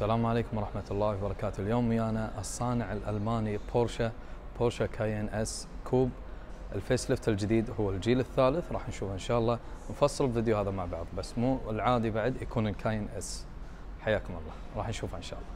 السلام عليكم ورحمة الله وبركاته. اليوم ويانا الصانع الألماني بورشه كاين اس كوب. الفيس ليفت الجديد هو الجيل الثالث، راح نشوف إن شاء الله نفصل الفيديو هذا مع بعض، بس مو العادي بعد يكون الكاين اس. حياكم الله، راح نشوفه إن شاء الله.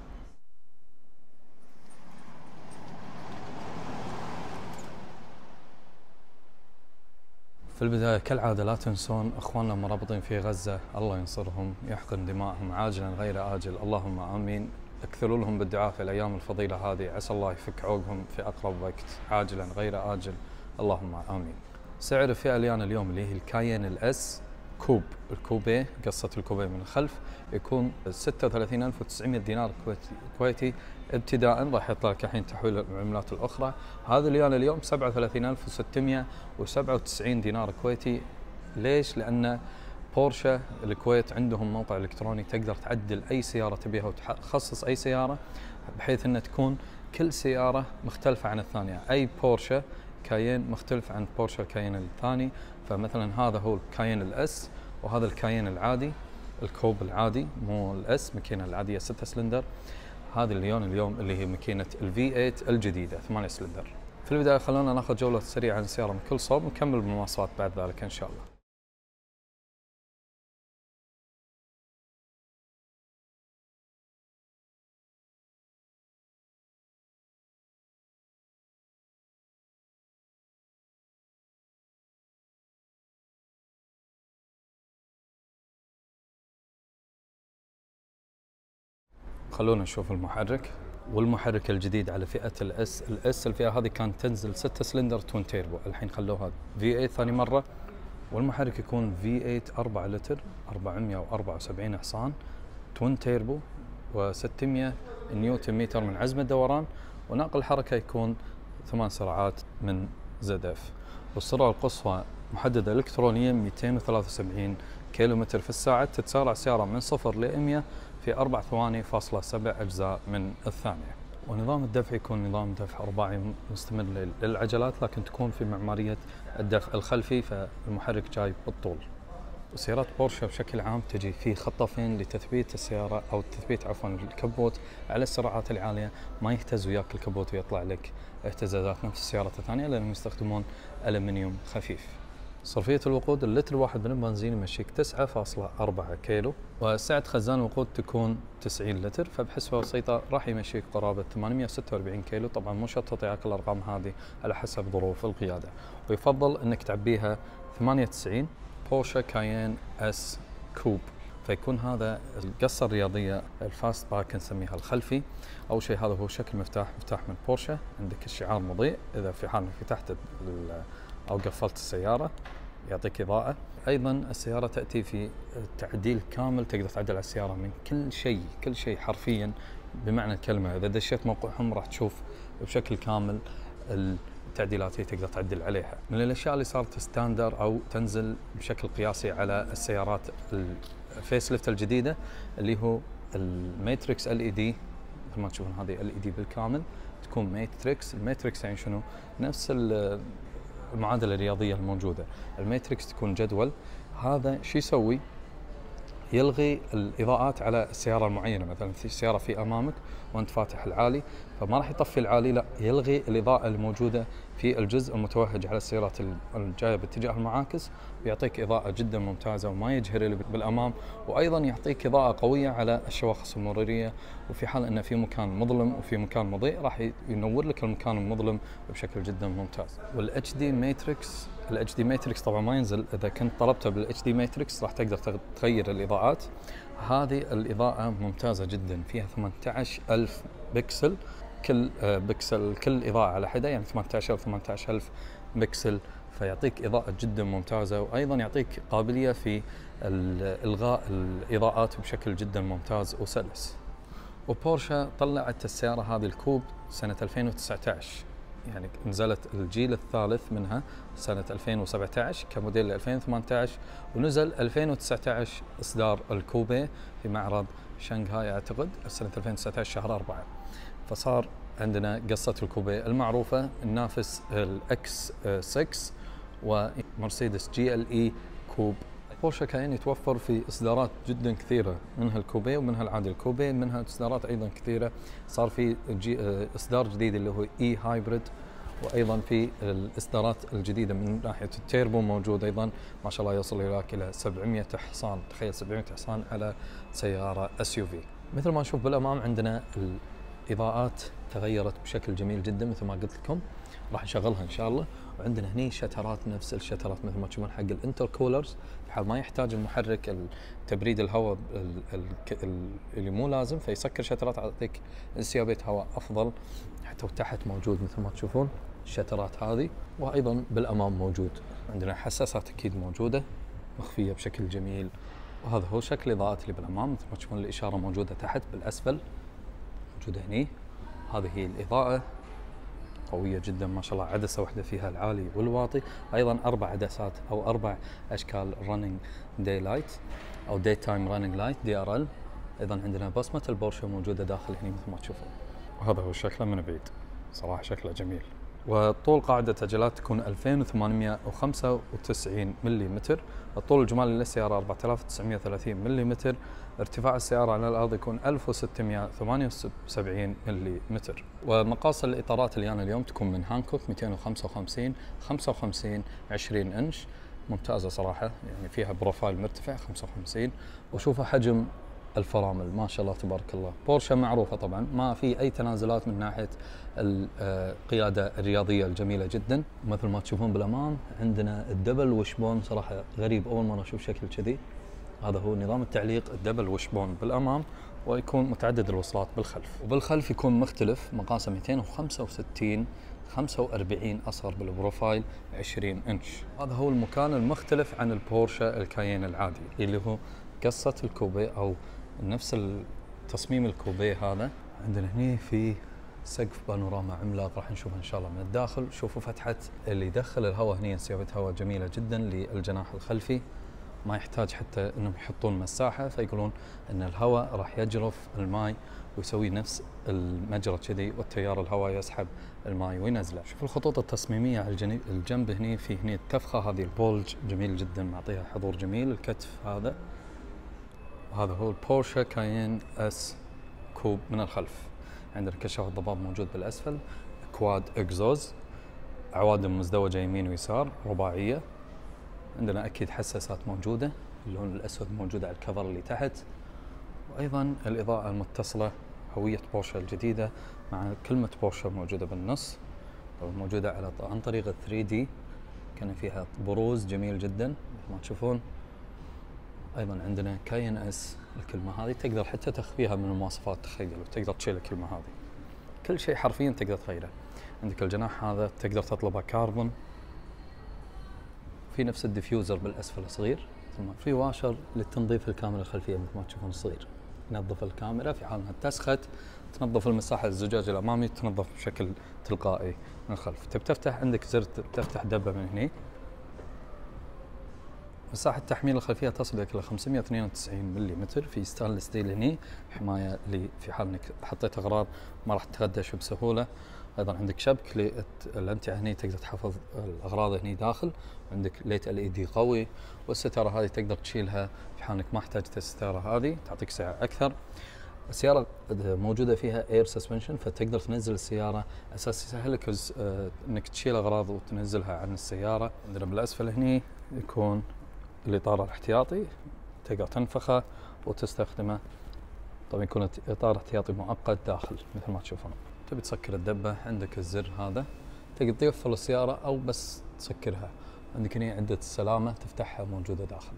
في البداية كالعادة لا تنسون أخواننا المرابطين في غزة، الله ينصرهم، يحقن دماءهم عاجلا غير آجل، اللهم آمين. اكثروا لهم بالدعاء في الأيام الفضيلة هذه، عسى الله يفك عوقهم في أقرب وقت عاجلا غير آجل، اللهم آمين. سعر الفئة اللي أنا اليوم اللي هي الكاين الأس كوب، الكوبيه، قصة الكوبيه من الخلف، يكون 36,900 دينار كويتي ابتداء. راح يطلع لك الحين تحويل العملات الأخرى. هذا اللي أنا اليوم 37,697 دينار كويتي. ليش؟ لأن بورشه الكويت عندهم موقع إلكتروني تقدر تعدل أي سيارة تبيها وتخصص أي سيارة بحيث أن تكون كل سيارة مختلفة عن الثانية. أي بورشه كاين مختلف عن بورشه الكاين الثاني. فمثلا هذا هو الكاين الأس، وهذا الكاين العادي الكوب العادي، مو الأس، ماكينة العادية 6 سلندر. هذه اليوم اللي هي ماكينة الفي 8 الجديدة 8 سلندر. في البداية خلونا ناخذ جولة سريعة عن السيارة من كل صوب، ونكمل بالمواصفات بعد ذلك إن شاء الله. خلونا نشوف المحرك. والمحرك الجديد على فئة الأس الفئة هذه كانت تنزل 6 سلندر توين تيربو، الحين خلوها في 8 ثاني مرة. والمحرك يكون في 8 4 لتر 474 حصان توين تيربو و600 نيوتن متر من عزم الدوران، وناقل الحركة يكون 8 سرعات من زد اف. والسرعة القصوى محددة إلكترونيا 273 كيلومتر في الساعة. تتسارع السيارة من 0 ل 100 في 4 ثواني فاصلة 7 أجزاء من الثانية. ونظام الدفع يكون نظام دفع رباعي مستمر للعجلات، لكن تكون في معمارية الدفع الخلفي، فالمحرك جاي بالطول. وسيارات بورشه بشكل عام تجي في خطافين لتثبيت السيارة أو تثبيت الكبوت على السرعات العالية، ما يهتز وياك الكبوت ويطلع لك اهتزازات نفس السيارات الثانية، لأنهم يستخدمون ألمنيوم خفيف. صرفية الوقود، اللتر الواحد من البنزين يمشيك 9.4 كيلو، وسعة خزان الوقود تكون 90 لتر، فبحسبة بسيطة راح يمشيك قرابة 846 كيلو. طبعا مو شرط تعطيك الأرقام هذه، على حسب ظروف القيادة، ويفضل أنك تعبيها 98 بورشه كاين اس كوب. فيكون هذا القصة الرياضية الفاست باك نسميها الخلفي. أول شيء هذا هو شكل مفتاح من بورشه، عندك الشعار مضيء إذا في حال فتحت أو قفلت السيارة يعطيك إضاءة. أيضا السيارة تأتي في تعديل كامل، تقدر تعدل على السيارة من كل شيء حرفيا بمعنى الكلمة. إذا دشيت موقعهم راح تشوف بشكل كامل التعديلات اللي تقدر تعدل عليها. من الأشياء اللي صارت ستاندر أو تنزل بشكل قياسي على السيارات الفيس ليفت الجديدة اللي هو الماتريكس LED. مثل ما تشوفون هذه LED بالكامل تكون ماتريكس. الماتريكس يعني شنو؟ نفس المعادلة الرياضية الموجودة. الماتريكس تكون جدول. هذا شو يسوي؟ يلغي الإضاءات على السيارة المعينة. مثلا في سيارة في أمامك وأنت فاتح العالي، فما راح يطفي العالي، لا، يلغي الإضاءة الموجودة في الجزء المتوهج على السيارات الجاية باتجاه المعاكس، ويعطيك إضاءة جدا ممتازة وما يجهر اللي بالأمام. وأيضا يعطيك إضاءة قوية على الشواخص المرورية، وفي حال أن في مكان مظلم وفي مكان مضيء راح ينور لك المكان المظلم بشكل جدا ممتاز. والاتش دي ماتريكس طبعا ما ينزل. اذا كنت طلبته بالاتش دي ماتريكس راح تقدر تغير الاضاءات. هذه الاضاءه ممتازه جدا، فيها 18,000 بكسل، كل بكسل كل اضاءه على حده، يعني 18,000 بكسل، فيعطيك اضاءه جدا ممتازه. وايضا يعطيك قابليه في الغاء الاضاءات بشكل جدا ممتاز وسلس. وبورشه طلعت السياره هذه الكوب سنه 2019، يعني نزلت الجيل الثالث منها سنة 2017 كموديل 2018، ونزل 2019 إصدار الكوبيه في معرض شنغهاي أعتقد سنة 2019 شهر 4. فصار عندنا قصة الكوبيه المعروفة، النافس الX6 ومرسيدس GLE كوب بورشه كاين يتوفر في اصدارات جدا كثيره، منها الكوبي ومنها العادي. الكوبي منها اصدارات ايضا كثيره، صار في اصدار جديد اللي هو اي هايبريد، وايضا في الاصدارات الجديده من ناحيه التيربو موجود ايضا ما شاء الله يوصل الى 700 حصان. تخيل 700 حصان على سياره اس يو في. مثل ما نشوف بالامام عندنا الاضاءات تغيرت بشكل جميل جدا مثل ما قلت لكم، راح نشغلها ان شاء الله. وعندنا هني شترات نفس الشترات مثل ما تشوفون حق الانتركولرز، بحال ما يحتاج المحرك تبريد الهواء اللي مو لازم، فيسكر شترات يعطيك انسيابيه هواء افضل. حتى وتحت موجود مثل ما تشوفون الشترات هذه، وايضا بالامام موجود عندنا حساسات اكيد موجوده مخفيه بشكل جميل. وهذا هو شكل الاضاءات اللي بالامام مثل ما تشوفون، الاشاره موجوده تحت بالاسفل موجوده هني. هذه هي الاضاءه قوية جدا ما شاء الله، عدسة واحدة فيها العالي والواطي، أيضا 4 عدسات أو 4 أشكال رننج داي لايت أو داي تايم رننج لايت DRL. أيضا عندنا بصمة البورشة موجودة داخل هنا مثل ما تشوفون. وهذا هو شكله من بعيد، صراحة شكله جميل. وطول قاعدة عجلات تكون 2895 ملم. الطول الجمالي للسيارة 4930 ملم. ارتفاع السيارة على الأرض يكون 1678 ملم. ومقاس الإطارات اللي أنا اليوم تكون من هانكوك 255 55 20 إنش، ممتازة صراحة، يعني فيها بروفايل مرتفع 55. وشوفوا حجم الفرامل ما شاء الله تبارك الله. بورشه معروفة طبعا ما في أي تنازلات من ناحية القيادة الرياضية الجميلة جدا. مثل ما تشوفون بالأمام عندنا الدبل وشبون، صراحة غريب أول مرة أشوف شكل كذي. هذا هو نظام التعليق الدبل وشبون بالأمام، ويكون متعدد الوصلات بالخلف. وبالخلف يكون مختلف، مقاسه 265 45 أصغر بالبروفايل 20 إنش. هذا هو المكان المختلف عن البورشه الكايين العادي اللي هو قصة الكوبي أو نفس التصميم الكوبي. هذا عندنا هني في سقف بانوراما عملاق راح نشوفه ان شاء الله من الداخل. شوفوا فتحة اللي يدخل الهواء هني، انسيابية هواء جميلة جدا للجناح الخلفي، ما يحتاج حتى انهم يحطون مساحة، فيقولون ان الهواء راح يجرف الماء ويسوي نفس المجرى كذي، والتيار الهواء يسحب الماء وينزله. شوفوا الخطوط التصميمية على الجنب هني، في هني التفخة هذه البولج جميل جدا معطيها حضور جميل. الكتف هذا هو البورشه كاين اس كوب من الخلف. عندنا كشاف الضباب موجود بالاسفل، كواد اكزوز، عوادم مزدوجه يمين ويسار رباعيه. عندنا اكيد حساسات موجوده، اللون الاسود موجوده على الكفر اللي تحت. وايضا الاضاءه المتصله، هويه بورشه الجديده مع كلمه بورشه موجوده بالنص، موجوده عن طريق 3D، كان فيها بروز جميل جدا مثل ما تشوفون. ايضا عندنا كاين اس، الكلمه هذه تقدر حتى تخفيها من المواصفات، تخيل وتقدر تشيل الكلمه هذه، كل شيء حرفيا تقدر تغيره. عندك الجناح هذا تقدر تطلبه كاربون، في نفس الديفيوزر بالاسفل صغير، ثم في واشر للتنظيف الكاميرا الخلفيه مثل ما تشوفون صغير، ينظف الكاميرا في حال انها اتسخت، تنظف المساحه الزجاج الامامي تنظف بشكل تلقائي من الخلف. تبي تفتح عندك زر تفتح دبه من هنا. مساحة تحميل الخلفية تصل إلى 592 ملم، في ستانلس ستيل هني حماية في حال انك حطيت اغراض ما راح تخدش بسهولة. ايضا عندك شبك للامتعة هني تقدر تحفظ الاغراض هني داخل. عندك ليت LED قوي، والستارة هذه تقدر تشيلها في حال انك ما احتاجت الستارة هذه، تعطيك سعة اكثر. السيارة موجودة فيها اير سسبنشن، فتقدر تنزل السيارة اساس يسهلك انك تشيل اغراض وتنزلها عن السيارة. عندنا بالاسفل هني يكون الإطار الاحتياطي، تقدر تنفخه وتستخدمه. طبعا يكون إطار احتياطي مؤقت داخل مثل ما تشوفون. تبي تسكر الدبة عندك الزر هذا، تقدر تقفل السيارة أو بس تسكرها. عندك هنا عدة السلامة تفتحها موجودة داخل.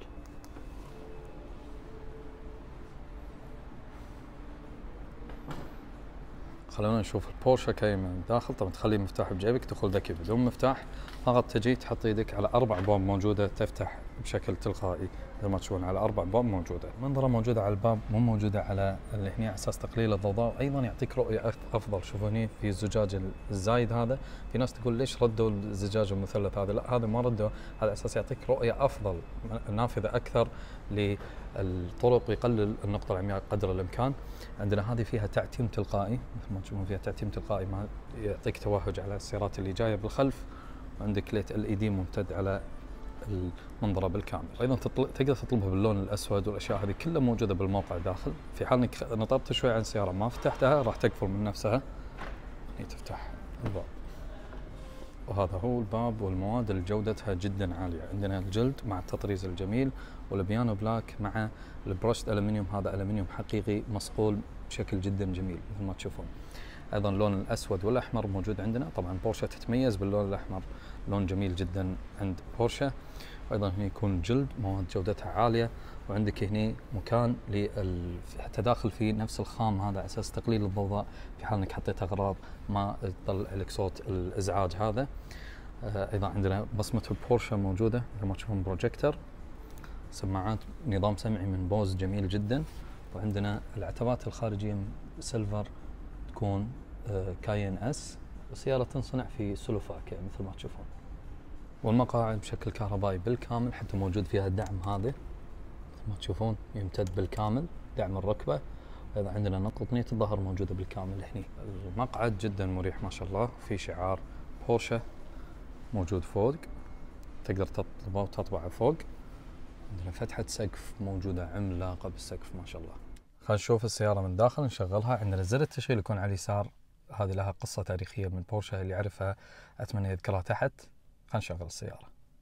خلونا نشوف البورشه كاين من الداخل. طبعا تخلي المفتاح بجيبك، تدخل ذكي بدون مفتاح، فقط تجي تحط يدك على 4 ابواب موجوده تفتح بشكل تلقائي مثل ما تشوفون، على 4 ابواب موجوده. منظره موجوده على الباب، مو موجوده على اللي هنا على اساس تقليل الضوضاء، وايضا يعطيك رؤيه افضل. شوفوا هنا في الزجاج الزايد هذا، في ناس تقول ليش ردوا الزجاج المثلث هذا؟ لا، هذا ما ردوا، هذا اساس يعطيك رؤيه افضل نافذه اكثر للطرق ويقلل النقطه العمياء قدر الامكان. عندنا هذه فيها تعتيم تلقائي مثل ما تشوفون، فيها تعتيم تلقائي ما يعطيك توهج على السيارات اللي جايه بالخلف. وعندك ليت LED ممتد على المنظره بالكامل. ايضا تقدر تطلبها باللون الاسود والاشياء هذه كلها موجوده بالموقع داخل. في حال انك نطرت شوي عن السياره ما فتحتها راح تقفل من نفسها. هي تفتح الباب، وهذا هو الباب. والمواد اللي جودتها جدا عاليه، عندنا الجلد مع التطريز الجميل، والبيانو بلاك مع البرشد الومنيوم. هذا الومنيوم حقيقي مصقول بشكل جدا جميل مثل ما تشوفون. ايضا اللون الاسود والاحمر موجود عندنا. طبعا بورشه تتميز باللون الاحمر، لون جميل جدا عند بورشه. وايضا هنا يكون جلد مواد جودتها عاليه، وعندك هنا مكان للتداخل في نفس الخام هذا على اساس تقليل الضوضاء في حال انك حطيت اغراض ما تطلع لك صوت الازعاج هذا. ايضا عندنا بصمه بورشه موجوده مثل ما تشوفون، بروجيكتور، سماعات نظام سمعي من بوز جميل جدا. وعندنا العتبات الخارجيه سيلفر تكون كاين اس، والسياره تنصنع في سلوفاكيا مثل ما تشوفون. والمقاعد بشكل كهربائي بالكامل، حتى موجود فيها الدعم هذا مثل ما تشوفون يمتد بالكامل، دعم الركبه. ايضا عندنا نقطنية الظهر موجوده بالكامل هنا. المقعد جدا مريح ما شاء الله، في شعار بورشه موجود فوق، تقدر تطلبه وتطبعه فوق. عندنا فتحه سقف موجوده عملاقه بالسقف ما شاء الله. خلينا نشوف السياره من داخل نشغلها. عندنا زر التشغيل يكون على اليسار، هذه لها قصه تاريخيه من بورشه، اللي يعرفها اتمنى يذكرها تحت. خلينا نشغل السياره.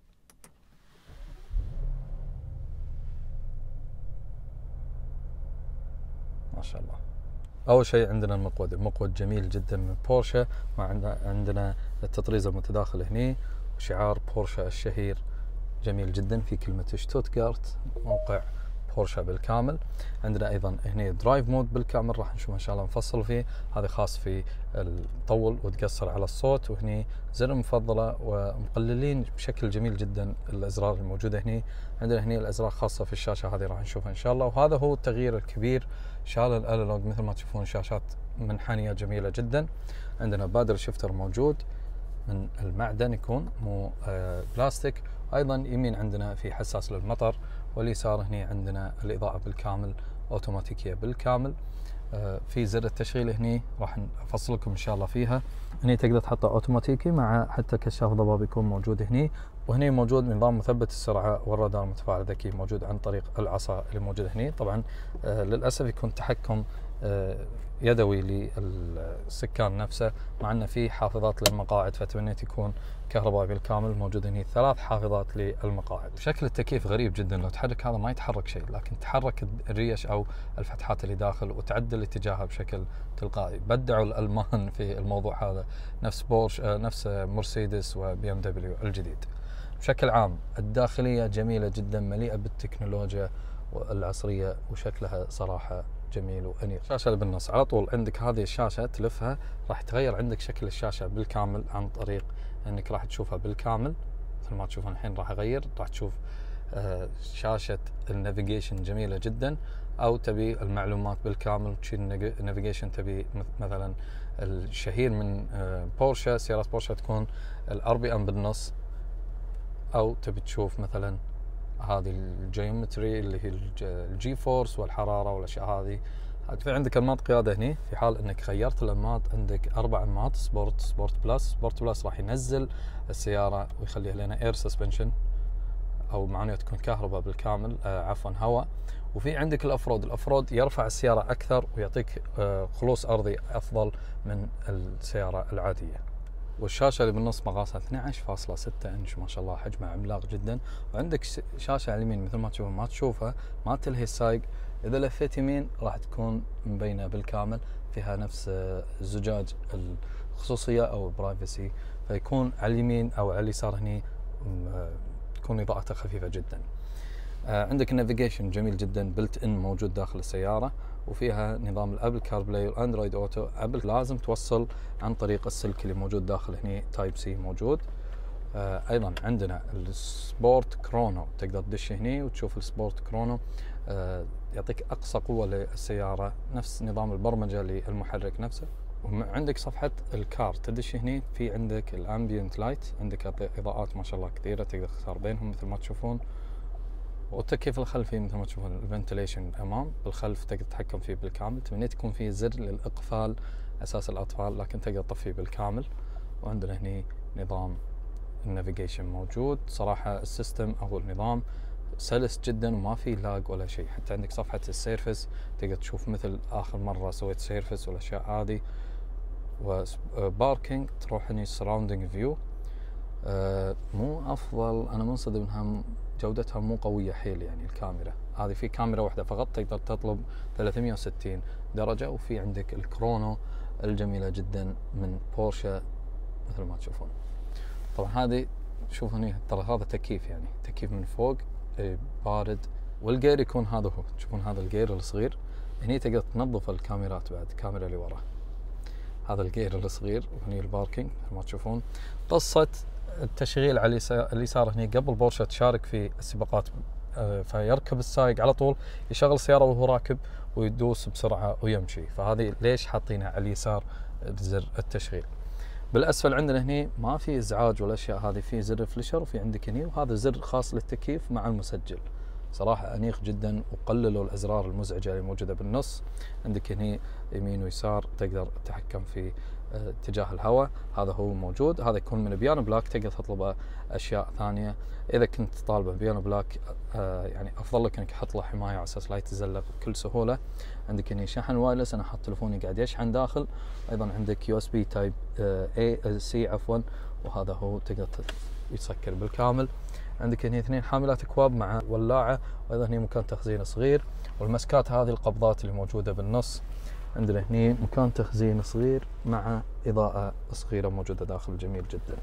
ما شاء الله. اول شيء عندنا المقود جميل جدا من بورشه، عندنا التطريز المتداخل هني، وشعار بورشه الشهير جميل جدا في كلمه شتوتغارت، موقع بورشه بالكامل. عندنا ايضا هنا درايف مود بالكامل، راح نشوف ان شاء الله نفصل فيه. هذا خاص في تطول وتقصر على الصوت. وهني زر مفضله ومقللين بشكل جميل جدا الازرار الموجوده هني. عندنا هني الازرار خاصه في الشاشه، هذه راح نشوفها ان شاء الله. وهذا هو التغيير الكبير، شال الانالوج مثل ما تشوفون، شاشات منحنيه جميله جدا. عندنا بادر شفتر موجود من المعدن، يكون مو بلاستيك. ايضا يمين عندنا في حساس للمطر، واليسار هنا عندنا الاضاءه بالكامل اوتوماتيكيه بالكامل. في زر التشغيل هني راح افصل لكم ان شاء الله فيها. هني تقدر تحطه اوتوماتيكي مع حتى كشاف ضباب يكون موجود هني. وهني موجود نظام مثبت السرعه والرادار المتفاعل الذكي موجود عن طريق العصا اللي موجوده هني. طبعا للاسف يكون تحكم يدوي للسكان نفسه، مع انه في حافظات للمقاعد، فتمنيت يكون كهربائي بالكامل. موجود هني 3 حافظات للمقاعد. شكل التكييف غريب جدا، لو تحرك هذا ما يتحرك شيء، لكن تحرك الريش او الفتحات اللي داخل وتعدل اتجاهها بشكل تلقائي. بدعوا الالمان في الموضوع هذا، نفس بورش نفس مرسيدس وبي ام دبليو الجديد. بشكل عام الداخليه جميله جدا، مليئه بالتكنولوجيا العصريه، وشكلها صراحه جميل وانيق. الشاشه اللي بالنص على طول عندك هذه الشاشه تلفها راح تغير عندك شكل الشاشه بالكامل، عن طريق انك راح تشوفها بالكامل مثل ما تشوفون الحين. راح اغير، راح تشوف شاشه النافيجيشن جميله جدا، او تبي المعلومات بالكامل تشيل النافيجيشن. تبي مثلا الشهير من بورشه، سيارات بورشه تكون الار بي ام بالنص، او تبي تشوف مثلا هذه الجيومتري اللي هي الجي فورس والحراره والاشياء هذه. في عندك انماط قياده هني، في حال انك غيرت الانماط عندك 4 انماط: سبورت بلس راح ينزل السياره ويخليها لنا اير سسبنشن، او معناه تكون كهرباء بالكامل، عفوا هواء. وفي عندك الافرود يرفع السياره اكثر ويعطيك خلوص ارضي افضل من السياره العاديه. والشاشه اللي بالنص مقاسها 12.6 انش، ما شاء الله حجمها عملاق جدا. وعندك شاشه على اليمين مثل ما تشوفون، ما تشوفها ما تلهي السايق. اذا لفيت يمين راح تكون مبينه بالكامل، فيها نفس الزجاج الخصوصيه او برايفسي، فيكون على اليمين او على اليسار هني تكون اضاءته خفيفه جدا. عندك النافيجيشن جميل جدا، بلت ان موجود داخل السياره، وفيها نظام الابل كار بلاي والاندرويد اوتو. ابل لازم توصل عن طريق السلك اللي موجود داخل هني، تايب سي موجود. ايضا عندنا السبورت كرونو، تقدر تدش هني وتشوف السبورت كرونو، يعطيك اقصى قوه للسياره، نفس نظام البرمجه للمحرك نفسه. وعندك صفحه الكار، تدش هني في عندك الامبيانت لايت، عندك اضاءات ما شاء الله كثيره تقدر تختار بينهم مثل ما تشوفون. والتكييف الخلفي مثل ما تشوفون، الفنتليشن امام بالخلف تقدر تتحكم فيه بالكامل. تمنيت يكون فيه زر للاقفال اساس الاطفال، لكن تقدر تطفيه بالكامل. وعندنا هني نظام النافيجيشن موجود. صراحة السيستم أو النظام سلس جدا وما في لاج ولا شيء. حتى عندك صفحة السيرفس تقدر تشوف مثل آخر مرة سويت سيرفس والأشياء هذه. وباركينج تروح هني سراوندينج فيو، مو أفضل، أنا منصدم إنها جودتها مو قوية حيل. يعني الكاميرا هذه في كاميرا واحدة فقط تقدر تطلب 360 درجة. وفي عندك الكرونو الجميلة جدا من بورشا مثل ما تشوفون. طبعا هذه شوف هني ترى هذا تكييف، يعني تكييف من فوق بارد. والجير يكون هذا هو، تشوفون هذا الجير الصغير هني تقدر تنظف الكاميرات بعد، الكاميرا اللي ورا هذا الجير الصغير. وهني الباركينج مثل ما تشوفون. قصة التشغيل على اليسار هني قبل بورشا تشارك في السباقات، فيركب السائق على طول يشغل السيارة وهو راكب ويدوس بسرعة ويمشي. فهذه ليش حاطينها على اليسار زر التشغيل. بالاسفل عندنا هني ما في ازعاج ولا اشياء، هذه في زر فليشر وفي عندك هني، وهذا زر خاص للتكييف مع المسجل. صراحة انيق جدا، وقللوا الازرار المزعجة اللي موجودة بالنص. عندك هني يمين ويسار تقدر تتحكم في اتجاه الهواء، هذا هو موجود. هذا يكون من بيانو بلاك، تقدر تطلبه اشياء ثانية اذا كنت طالبه بيانو بلاك. يعني افضل لك انك تحط له حماية على اساس لا يتزلق بكل سهولة. عندك هني شحن وايرلس، انا حاط تلفوني قاعد يشحن داخل. ايضا عندك يو اس بي تايب سي عفوا، وهذا هو تقدر يسكر بالكامل. عندك هني 2 حاملات اكواب مع ولاعة، وايضا هني مكان تخزين صغير. والمسكات هذه القبضات اللي موجودة بالنص. عندنا هني مكان تخزين صغير مع إضاءة صغيرة موجودة داخل، جميل جدا.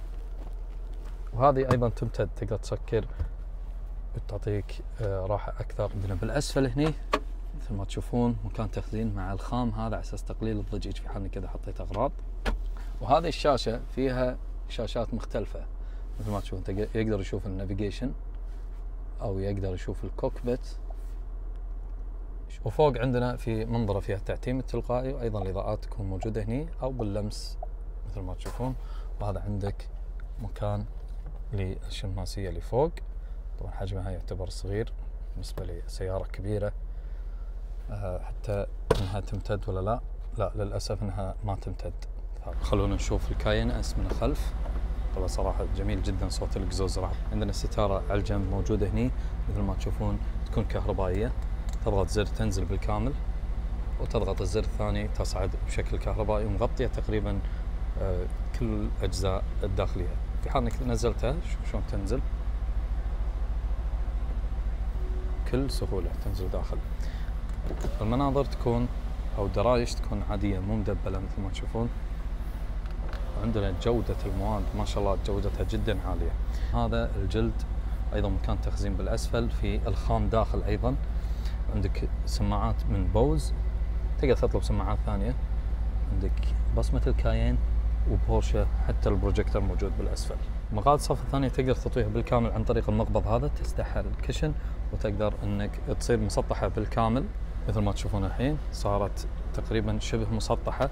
وهذه أيضا تمتد، تقدر تسكر وتعطيك راحة أكثر. عندنا بالأسفل هني مثل ما تشوفون مكان تخزين مع الخام هذا على أساس تقليل الضجيج في حال كذا حطيت أغراض. وهذه الشاشة فيها شاشات مختلفة مثل ما تشوفون، يقدر يشوف النافيجيشن أو يقدر يشوف الكوكبيت. وفوق عندنا في منظرة فيها التعتيم التلقائي، وأيضا الإضاءات تكون موجودة هني أو باللمس مثل ما تشوفون. وهذا عندك مكان للشماسية اللي فوق، طبعا حجمها يعتبر صغير بالنسبة لسيارة كبيرة. حتى انها تمتد ولا لا؟ لا للأسف انها ما تمتد. خلونا نشوف الكاين اس من الخلف. طبعا صراحة جميل جدا صوت الاكزوز. راح عندنا ستارة على الجنب موجودة هني مثل ما تشوفون، تكون كهربائية. تضغط زر تنزل بالكامل، وتضغط الزر الثاني تصعد بشكل كهربائي، ومغطية تقريبا كل الأجزاء الداخلية. في حال انك نزلتها شوف شلون تنزل بكل سهولة، تنزل داخل. المناظر تكون او الدرايش تكون عادية مو مدبلة مثل ما تشوفون. وعندنا جودة المواد ما شاء الله جودتها جدا عالية. هذا الجلد ايضا مكان تخزين بالاسفل، في الخام داخل ايضا. عندك سماعات من بوز، تقدر تطلب سماعات ثانية. عندك بصمة الكاين وبورشا، حتى البروجيكتور موجود بالأسفل. مقاعد الصف الثانية تقدر تطويها بالكامل عن طريق المقبض هذا، تفتح الكشن وتقدر انك تصير مسطحة بالكامل مثل ما تشوفون الحين، صارت تقريبا شبه مسطحة.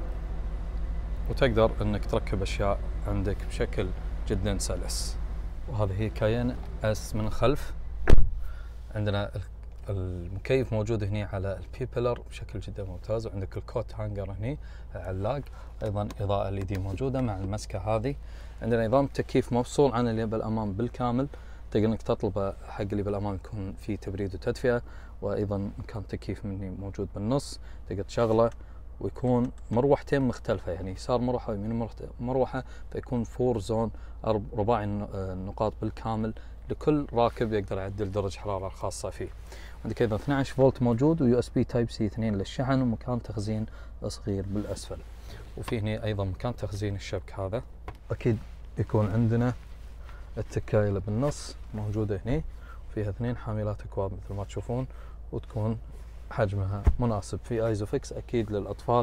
وتقدر انك تركب اشياء عندك بشكل جدا سلس. وهذه هي كاين اس من الخلف. عندنا المكيف موجود هنا على البيبلر بشكل جدا ممتاز، وعندك الكوت هانجر هني علاق، ايضا اضاءه LED موجوده مع المسكه هذه. عندنا نظام تكييف مفصول عن اللي بالامام بالكامل، تقدر انك تطلبه حق اللي بالامام يكون فيه تبريد وتدفئه، وايضا مكان تكييف مني موجود بالنص تقدر تشغله، ويكون مروحتين مختلفه، يعني يسار مروحه ويمين مروحه، فيكون 4 زون رباعي النقاط بالكامل، لكل راكب يقدر يعدل درجه الحراره الخاصه فيه. عندك ايضا 12 فولت موجود، ويو اس بي تايب سي 2 للشحن، ومكان تخزين صغير بالاسفل. وفي هنا ايضا مكان تخزين الشبك هذا. اكيد يكون عندنا التكايه اللي بالنص موجوده هنا، فيها 2 حاملات اكواب مثل ما تشوفون، وتكون حجمها مناسب. في ايزوفيكس اكيد للاطفال.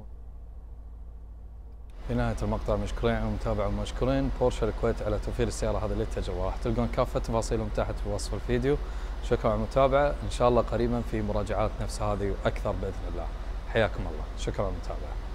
في نهاية المقطع مشكورين على المتابعة ومشكورين بورشا الكويت على توفير السيارة هذه للتجربة. راح تلقون كافة تفاصيلهم تحت في وصف الفيديو. شكرا على المتابعة، إن شاء الله قريبا في مراجعات نفس هذه وأكثر بإذن الله. حياكم الله، شكرا على المتابعة.